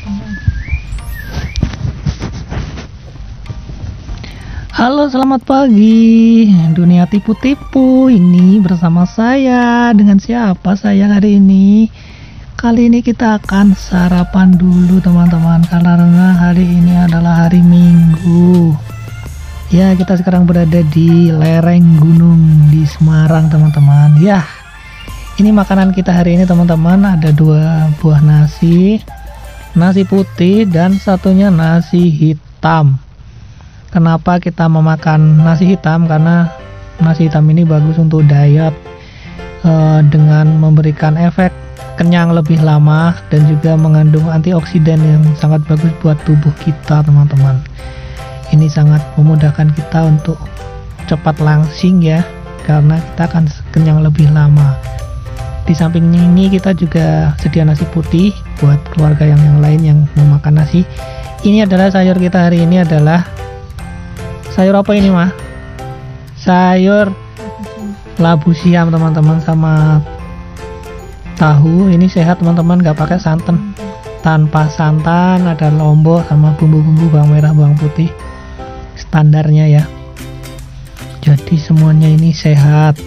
Halo, selamat pagi. Dunia tipu-tipu ini bersama saya. Dengan siapa saya hari ini? Kali ini kita akan sarapan dulu teman-teman, karena hari ini adalah hari Minggu. Ya, kita sekarang berada di lereng gunung di Semarang teman-teman. Ya, ini makanan kita hari ini teman-teman. Ada 2 buah nasi putih dan satunya nasi hitam. Kenapa kita memakan nasi hitam? Karena nasi hitam ini bagus untuk diet, dengan memberikan efek kenyang lebih lama dan juga mengandung antioksidan yang sangat bagus buat tubuh kita teman-teman. Ini sangat memudahkan kita untuk cepat langsing ya, karena kita akan kenyang lebih lama. Di samping ini kita juga sedia nasi putih buat keluarga yang lain yang mau makan nasi. Ini adalah sayur kita hari ini adalah sayur apa ini mah? Sayur labu siam teman-teman, sama tahu. Ini sehat teman-teman, gak pakai santan, tanpa santan. Ada lombok sama bumbu-bumbu bawang merah, bawang putih standarnya ya. Jadi semuanya ini sehat.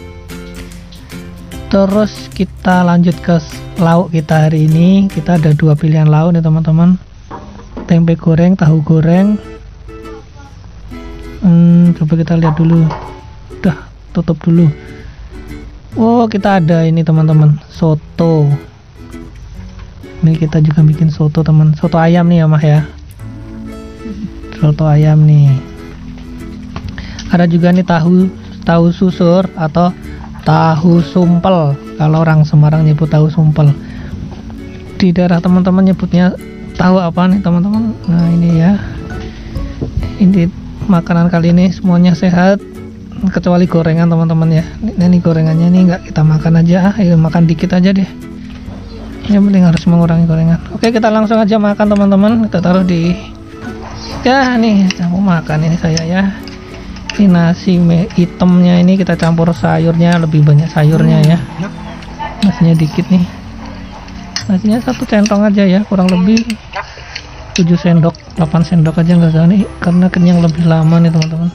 Terus kita lanjut ke lauk kita hari ini. Kita ada 2 pilihan lauk nih teman-teman, tempe goreng, tahu goreng. Coba kita lihat dulu. Udah, tutup dulu. Oh, kita ada ini teman-teman, soto. Ini kita juga bikin soto teman, soto ayam nih ya mah ya. Soto ayam nih. Ada juga nih tahu susur atau tahu sumpel. Kalau orang Semarang nyebut tahu sumpel. Di daerah teman-teman nyebutnya tahu apa nih teman-teman? Nah ini ya. Ini makanan kali ini semuanya sehat kecuali gorengan teman-teman ya. Ini gorengannya nih nggak kita makan aja, ayo makan dikit aja deh. Yang penting harus mengurangi gorengan. Oke, kita langsung aja makan teman-teman. Kita taruh di ya nih, saya mau makan ini saya ya. Ini nasi hitamnya ini kita campur sayurnya, lebih banyak sayurnya ya. Nasinya dikit nih. Nasinya 1 centong aja ya, kurang lebih 7 sendok 8 sendok aja nggak usah nih, karena kenyang lebih lama nih teman-teman.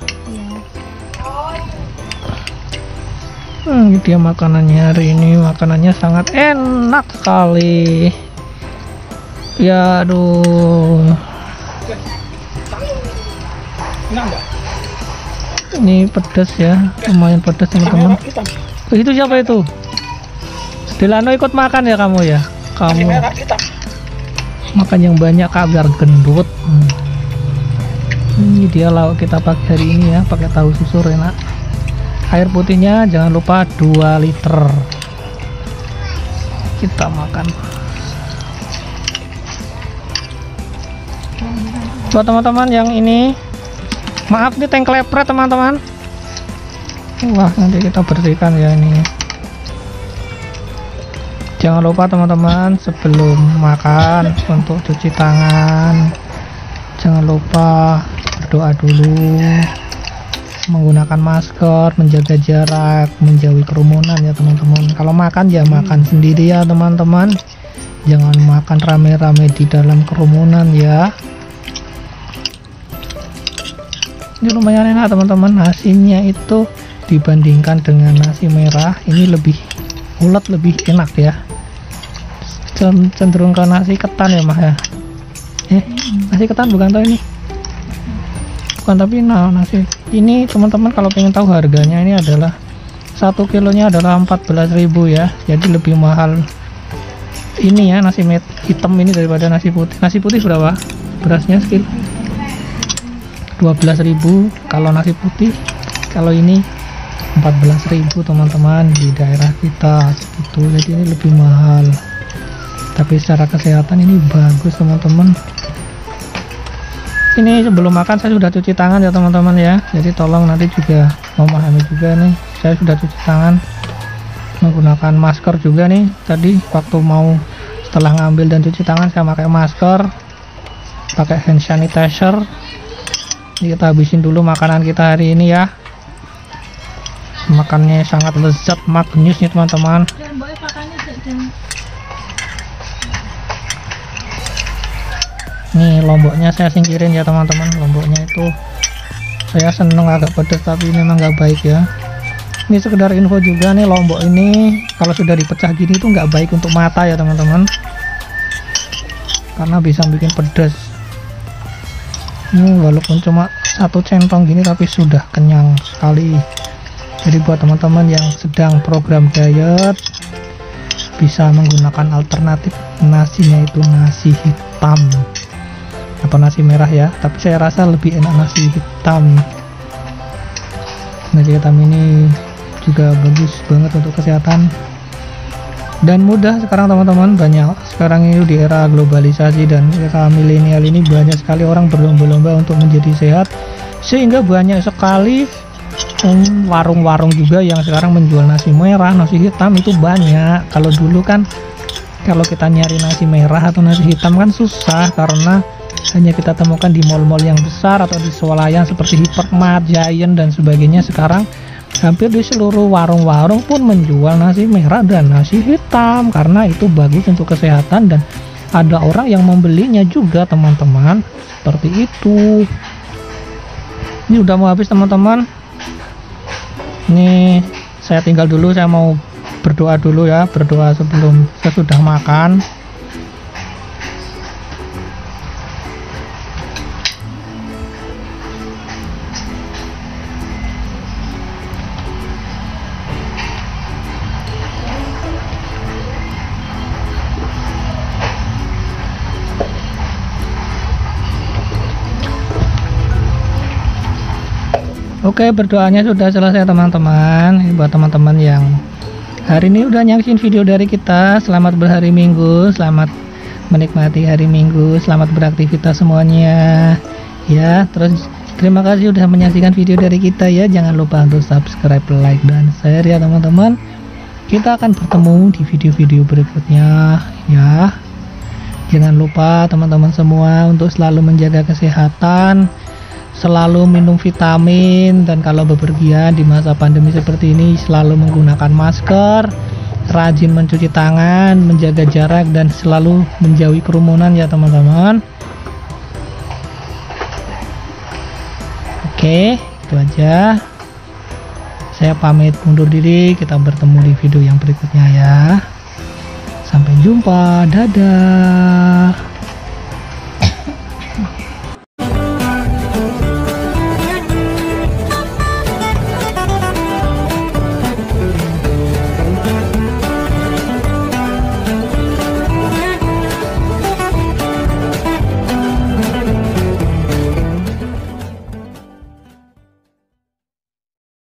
Ini dia makanannya hari ini. Makanannya sangat enak sekali ya. Aduh, ini pedas ya, lumayan pedas teman-teman. Itu siapa itu? Delano ikut makan ya kamu ya? Kamu makan yang banyak kak, biar gendut. Ini dia lauk kita pagi hari ini ya, pakai tahu susur enak. Air putihnya jangan lupa 2 liter. Kita makan. Buat teman-teman yang ini, maaf nih tank lepret teman-teman. Wah, nanti kita bersihkan ya ini. Jangan lupa teman-teman sebelum makan untuk cuci tangan. Jangan lupa berdoa dulu, menggunakan masker, menjaga jarak, menjauhi kerumunan ya teman-teman. Kalau makan ya makan sendiri ya teman-teman. Jangan makan rame-rame di dalam kerumunan ya. Ini lumayan enak teman-teman. Nasinya itu dibandingkan dengan nasi merah, ini lebih ulet, lebih enak ya. Cenderung ke nasi ketan ya mah ya. Nasi ketan bukan toh ini? Bukan, tapi nah nasi ini teman-teman kalau pengen tahu harganya, ini adalah 1 kilonya adalah 14.000 ya. Jadi lebih mahal ini ya, nasi hitam ini daripada nasi putih. Nasi putih berapa berasnya? Sekilo 12.000 kalau nasi putih. Kalau ini 14.000 teman-teman di daerah kita segitu. Jadi ini lebih mahal, tapi secara kesehatan ini bagus teman-teman. Ini sebelum makan saya sudah cuci tangan ya teman-teman ya. Jadi tolong nanti juga memahami juga nih, saya sudah cuci tangan menggunakan masker juga nih. Tadi waktu mau setelah ngambil dan cuci tangan saya pakai masker, pakai hand sanitizer. Ini kita habisin dulu makanan kita hari ini ya. Makannya sangat lezat, maknyus nih teman-teman. Nih lomboknya saya singkirin ya teman-teman. Lomboknya itu saya seneng agak pedas tapi memang nggak baik ya. Ini sekedar info juga nih, lombok ini kalau sudah dipecah gini tuh nggak baik untuk mata ya teman-teman, karena bisa bikin pedas. Ini walaupun cuma 1 centong gini tapi sudah kenyang sekali. Jadi buat teman-teman yang sedang program diet bisa menggunakan alternatif nasinya itu nasi hitam atau nasi merah ya, tapi saya rasa lebih enak nasi hitam. Nasi hitam ini juga bagus banget untuk kesehatan dan mudah sekarang teman-teman. Banyak sekarang ini di era globalisasi dan era milenial ini banyak sekali orang berlomba-lomba untuk menjadi sehat, sehingga banyak sekali warung-warung juga yang sekarang menjual nasi merah, nasi hitam itu banyak. Kalau dulu kan kalau kita nyari nasi merah atau nasi hitam kan susah, karena hanya kita temukan di mall-mall yang besar atau di swalayan seperti Hypermart, Giant dan sebagainya. Sekarang hampir di seluruh warung-warung pun menjual nasi merah dan nasi hitam karena itu bagus untuk kesehatan dan ada orang yang membelinya juga teman-teman. Seperti itu. Ini udah mau habis teman-teman. Ini saya tinggal dulu, saya mau berdoa dulu ya, berdoa sebelum sesudah makan. Oke, berdoanya sudah selesai teman-teman. Buat teman-teman yang hari ini udah nyaksin video dari kita, selamat berhari Minggu, selamat menikmati hari Minggu, selamat beraktivitas semuanya ya. Terus terima kasih udah menyaksikan video dari kita ya. Jangan lupa untuk subscribe, like dan share ya teman-teman. Kita akan bertemu di video-video berikutnya ya. Jangan lupa teman-teman semua untuk selalu menjaga kesehatan, selalu minum vitamin, dan kalau bepergian di masa pandemi seperti ini selalu menggunakan masker, rajin mencuci tangan, menjaga jarak dan selalu menjauhi kerumunan ya teman-teman. Oke, itu aja. Saya pamit undur diri, kita bertemu di video yang berikutnya ya. Sampai jumpa, dadah.